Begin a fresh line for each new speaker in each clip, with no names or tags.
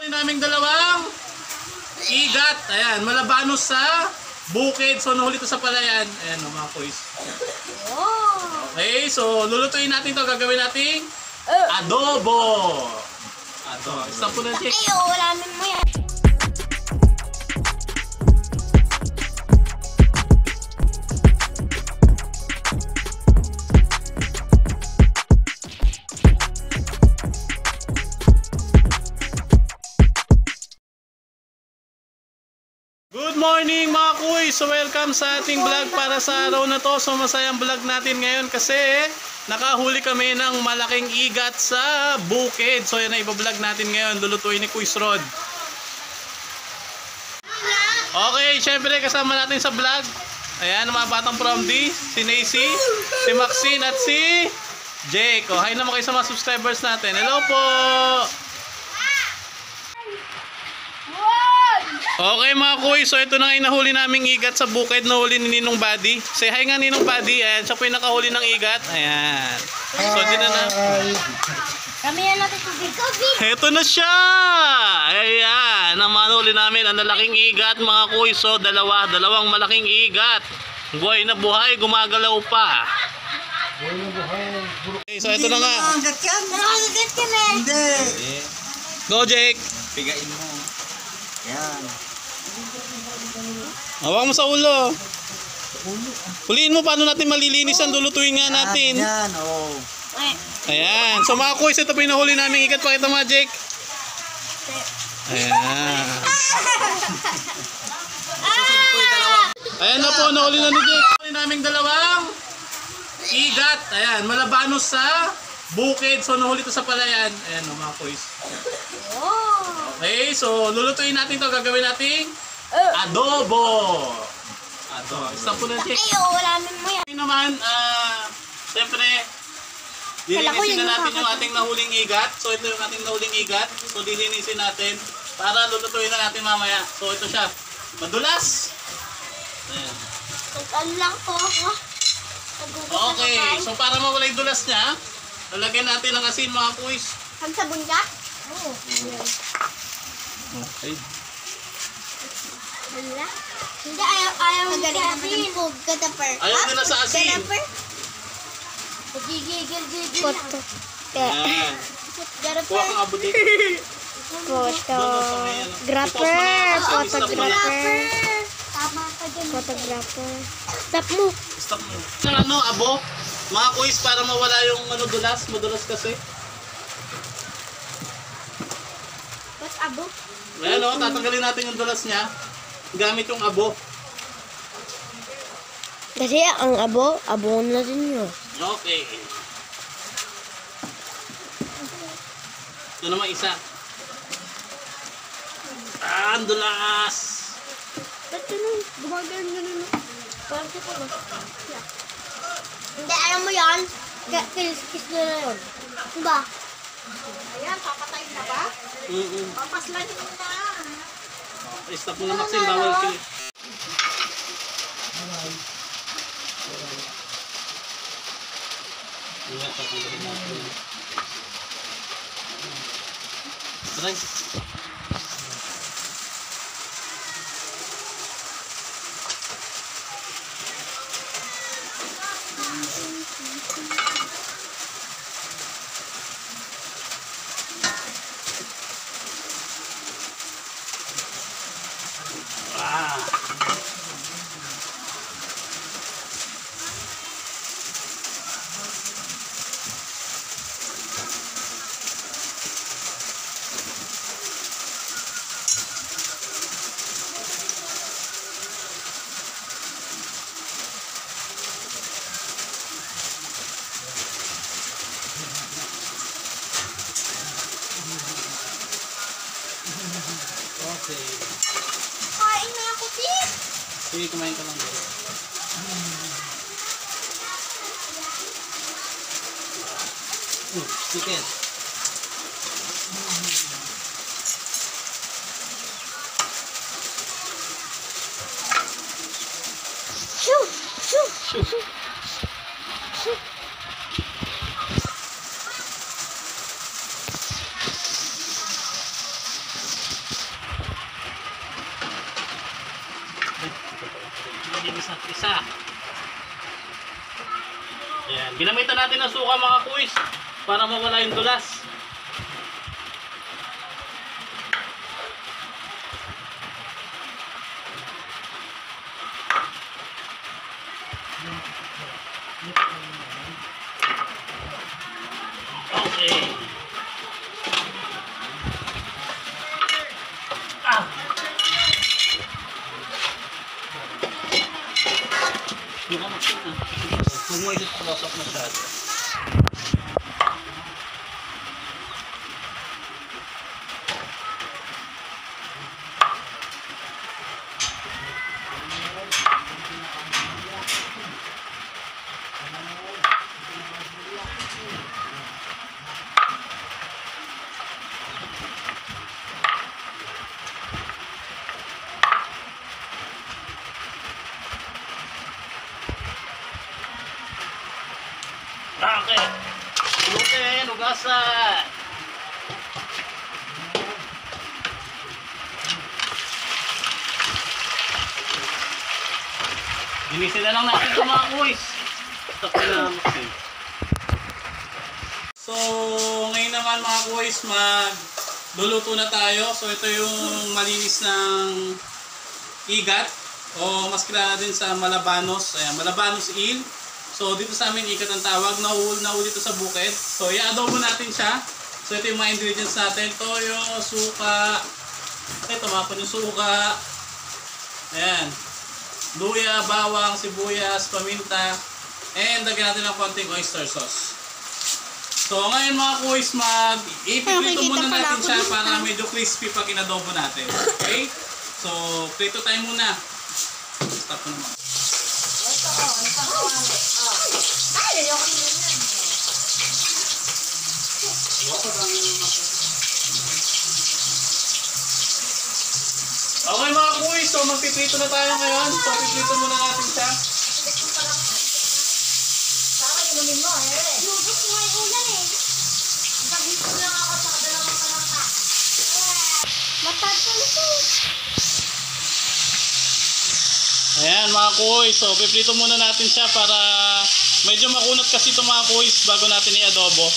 Naming dalawang igat. Ayan, malabanos sa bukid. So nahuli to sa palayan. Ayan o mga boys. Okay, so lulutuin natin to. Gagawin nating adobo. Adobo. Stop po na, Jake.
Ay, ulamin mo yan.
Good morning mga kuy! So welcome sa ating vlog para sa araw na to. So masayang vlog natin ngayon kasi nakahuli kami ng malaking igat sa bukid. So yan na iba-vlog natin ngayon. Lulutuin ni Kuy Rod. Okay, syempre kasama natin sa vlog. Ayan, mga batang from D, si Nacy, si Maxine at si Jake. Oh, hi naman kayo sa mga subscribers natin. Hello po! Okay mga kuy, so ito na nga yung nahuli naming igat sa bukid, nahuli ni Ninong Buddy. Say hi nga Ninong Buddy, ayan, siya po yung nakahuli ng igat. Ayan. So di na.
Kami yan natin tubig.
Ito na siya! Ayan, ang manahuli namin, ang lalaking igat mga kuy. So dalawang malaking igat. Buhay na buhay, gumagalaw pa. Okay, so ito na nga.
Nakakagat ka na.
Hindi.
Go Jake!
Pigain mo. Yan.
Hawak mo sa ulo. Huliin mo paano natin malilinis ang lulutuin nga natin.
Yan, oh.
Ayan. So mga kuys, ito po yung nahuli namin igat. Pakita mo Jake. Ayan. Ayan na po, nahuli na ni Jake. Nahuli namin dalawang igat. Ayan, malabanos sa bukid. So nahuli to sa palayan. Ayan mga kuys. Okay, so lulutuin natin to. Gagawin nating adobo. Adobo. Stop po na Jake.
Ay, ulamin mo yan.
Ngayon naman, siyempre, dilinisin na natin yung ating nahuling igat. So ito yung ating nahuling igat. So dilinisin natin para lulutuin na natin mamaya. So ito siya. Madulas. Ayan.
Ano lang po ako.
Okay, so para mawala yung dulas niya, lalagyan natin ng asin mga kuys.
Ang sabon ka? Oo.
Okay.
Wala. Hindi, ayaw mo sa asin. Gadaper.
Ayaw nila sa asin.
Gadaper? Gigigil. Koto.
Ayan. Kuha kang abo dito.
Photographer. Tama ka dyan. Photographer. Stop mo.
Stop mo. Ng ano, abo? Mga kuys para mawala yung dulas. Madulas kasi.
What's abo?
Ayan o, tatanggalin natin yung dulas niya. Gamit yung abo.
Kasi ang abo na din yun.
Okay. Ito naman isa. Ang dulas.
Ba't ganun? Gumagano'n ganun. Parang siya pa ba? Hindi, alam mo yan. Kiss nyo na yun. Diba? Ayan, papatayin na ba? Papaslahin mo na.
Stop mo na Maxine, bawal kayo. Aray. Okay.
Kain na ako, sis.
Sige, kumain ka lang. Chicken. isa't isa. Ayan. Ginamitan natin ng suka mga kuys para mawala yung dulas. Okay. Ah! Huwag mo isusok masyado. Okay. Lutin, ugasan. Linisin na lang natin ito mga kuys. Stop na lang. So, ngayon naman mga kuys, magluluto na tayo. So, ito yung malinis ng igat. O mas kilala din sa Malabanos. Ayan, Malabanos eel. So dito sa amin ikat ang tawag, nahuli ito sa bukid. So i-adobo natin siya. So ito yung mga ingredients natin, toyo, suka. Ito mapon yung suka. Ayan. Luya, bawang, sibuyas, paminta. And lagyan natin ng konting oyster sauce. So ngayon mga kuys, ipiprito muna natin siya para medyo crispy pag inadobo natin. Okay? So prito tayo muna. Stop mo naman. Okay mga kuys, so magpiprito na tayo ngayon. So piprito muna natin siya.
Lubos mo yung ulan eh. Dahito lang ako sa dalawang kalangka. Matatal ito.
Ayan mga kuys, so piprito muna natin siya para medyo makunat kasi ito mga kuys bago natin i-adobo.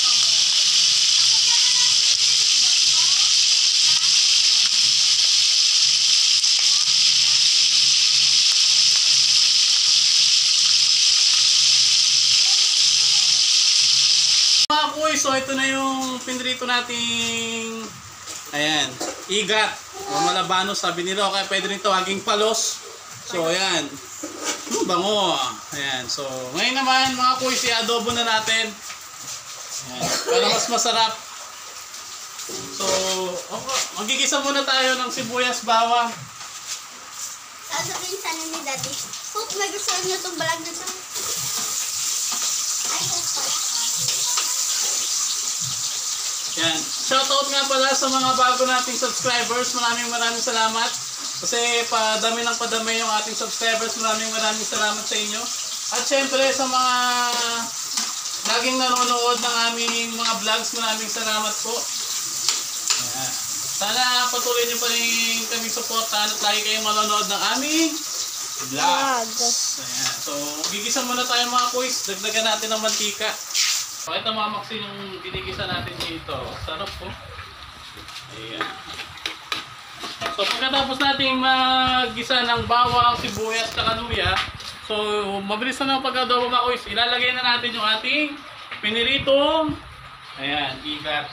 Mga kuys, so ito na yung pinrito nating ayan, igat o Malabanos sabi nila, kaya pwede rin tawaging palos. So ayan, bango. Ayan, so ngayon naman mga kuys, i-adobo na natin. Ayan, para mas masarap. So magigisa muna tayo ng sibuyas, bawang.
Sasabihin sana ni Daddy, hope nagustuhan niyo itong vlog na ito. Ay, hope pala.
Yan. Shoutout nga pala sa mga bago nating subscribers. Maraming salamat. Kasi padami ng padami yung ating subscribers. Maraming salamat sa inyo. At syempre sa mga laging nanonood ng aming mga vlogs, maraming salamat po. Ayan. Sana patuloy niyo pa rin kami supportahan at lagi kayong manonood ng aming vlogs. Ayan. So, gigisa muna tayo mga kuys. Dagdagan natin ng mantika. So, ito mga maksin yung ginigisa natin dito. Sarap po. Ayan. So, pagkatapos natin maggisa ng bawang, sibuyas, at luya, so, mabilis na ng pag-adobo mga kuys. Ilalagay na natin yung ating piniritong, ayan, igat.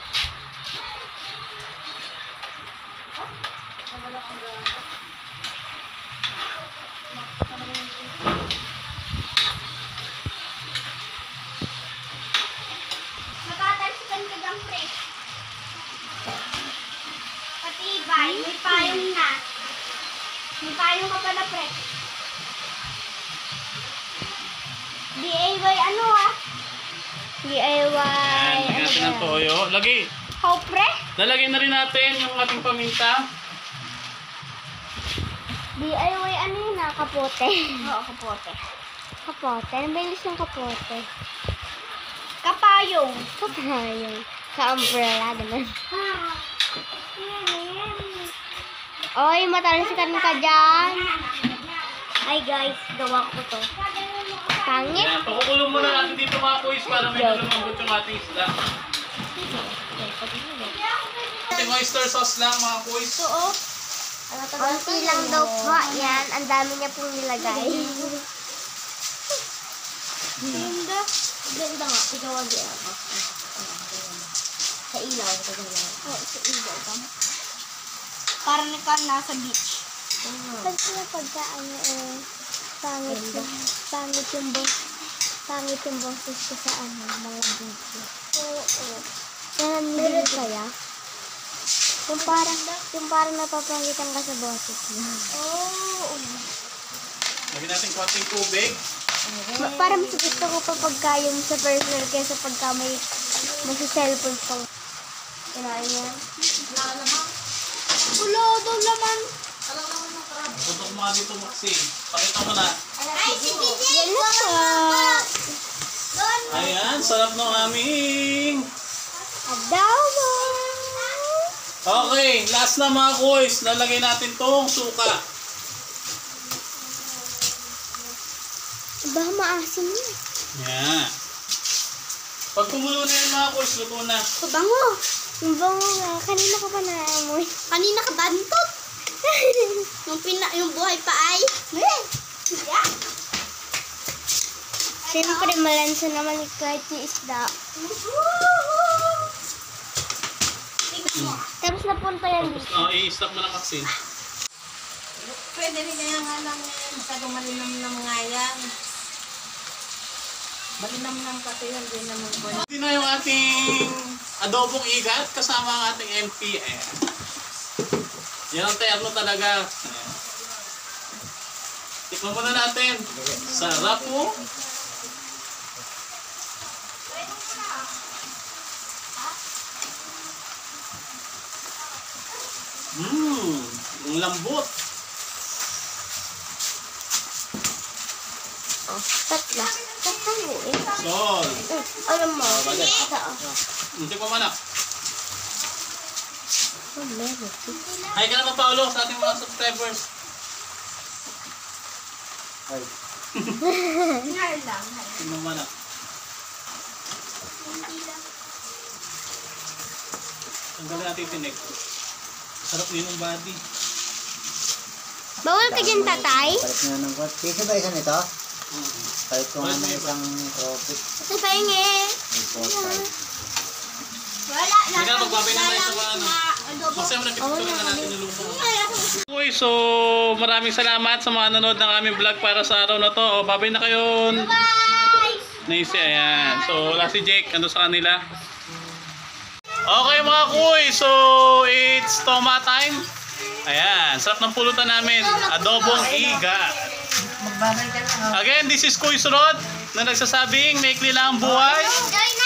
Matatalsikan ka dang pre. Patibay, may payong na. May payong ka pala pre. DIY ano ah? DIY
Ayan, lagyan natin ng toyo.
How pre?
Lalagyan na rin natin yung ating paminta.
DIY ano yun ah? Kapote. Oo, kapote. Kapote? Ano ba yung isang kapote? Kapayong. Kapayong. Sa umbrella naman. Oy, matalsikan ka dyan. Hi guys, gawa ko to. Pangit.
Ayan, pakukulong muna natin dito mga kuys para medyo lumambot yung ating isda. Ating oyster sauce lang mga kuys.
Ito oh. Konti lang daw po. Yan, ang dami niya pong nilagay. Ganda. Ganda nga. Ikaw ang ako. Sa ilaw. Oo, sa ilaw. Parang nasa beach. Kasi na pagka ano pangit yung boses ko sa ano, mga video. Oo. Nananigil kaya? Yung parang napapangitan ka sa boses mo. Oo.
Lagyan natin konting tubig.
Parang mas gusto ko pa pagka yung sa personal kaysa pagka may sa cellphone pang kinain yan. Wala daw laman.
Putok mga dito Maxine. Pakita mo na.
Ay, sige, yan na.
Ayan, sarap ng aming.
Adobo.
Okay, last na mga kuys. Lalagay natin tong suka.
Baka maasim na.
Yan. Pag kumulo na yan mga kuys, luto na.
Kabango. Yung bango nga. Kanina ka pa naamoy. Kanina ka bantot. yung buhay pa ay. Siyempre, malansa naman kahit yung isda. Tapos napunta yan
Tapos,
dito.
i-stock mo na Maxine.
Pwede rin kaya nga lang masyadong malinam-nam nga yan. Malinam-nam kasi yan din naman ko.
Hindi na yung ating adobong igat kasama ang ating MP. Ayan. Yan ang terno talaga. Ayan. Tikman muna natin. Sarap mo. Ang lambot.
Oh, tatla. Tatla mo eh.
Sol.
Alam mo.
bagay.
Ito.
Hindi pa manak.
Oh, meron.
Hi ka naman Paolo sa ating mga subscribers.
Ay.
Hindi mo manak. Tanggalin natin yung tinik. Sarap din yung body.
Bawal ka dyan, tatay?
Palit nga ng kwat. Kasi ba isa nito? Palit ko nga ng isang tropik.
Sa pahingi.
May 4-5.
Wala.
Sige, magbabay na tayo sa mga ano. Kasi mo napipicturin na natin yung luto. Okay, so maraming salamat sa mga nanood ng aming vlog para sa araw na to. O, babay na kayo.
Bye!
Nice, ayan. So, wala si Jake. Ando sa kanila. Okay mga kuy, so it's toma time. Ayan, sarap ng pulutan namin. Adobong iga.
Magbabay ka lang.
Again, this is Kuy Surod na nagsasabing maikli lang ang buhay.